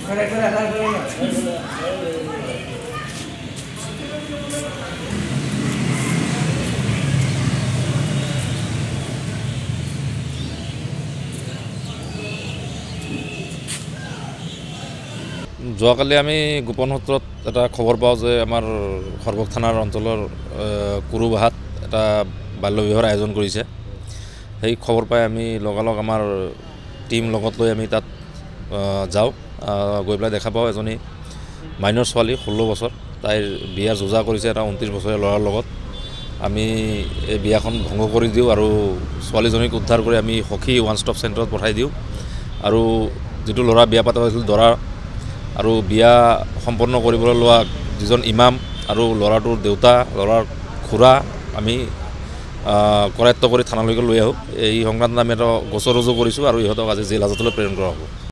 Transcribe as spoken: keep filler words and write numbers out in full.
যোৱাকালি আমি গোপন সূত্ৰত এটা খবৰ পাওঁ যে আমাৰ খৰবক থানাৰ অঞ্চলৰ কুৰুবাহাত এটা বাল্য বিবাহৰ আয়োজন কৰিছে। সেই খবৰ পাই আমি লগালগ আমাৰ টিম লগত লৈ আমি তাত যাওঁ। গৈ পেলাই দেখা পাওঁ এজনী মাইনৰ ছোৱালী ষোল্ল বছৰ, তাইৰ বিয়া যোজা কৰিছে এটা ঊনত্ৰিছ বছৰীয়া ল'ৰাৰ লগত। আমি এই বিয়াখন ভংগ কৰি দিওঁ আৰু ছোৱালীজনীক উদ্ধাৰ কৰি আমি সখী ওৱান ষ্টপ চেণ্টাৰত পঠাই দিওঁ। আৰু যিটো ল'ৰা বিয়া পাতা হৈছিল দৰা আৰু বিয়া সম্পন্ন কৰিবলৈ লোৱা যিজন ইমাম আৰু ল'ৰাটোৰ দেউতা, ল'ৰাৰ খুৰা আমি কৰায়ত্ব কৰি থানালৈকে লৈ আহোঁ। এই সংক্ৰান্তত আমি এটা গোচৰ ৰুজু কৰিছোঁ আৰু ইহঁতক আজি জেল হাজতলৈ প্ৰেৰণ কৰা হ'ব।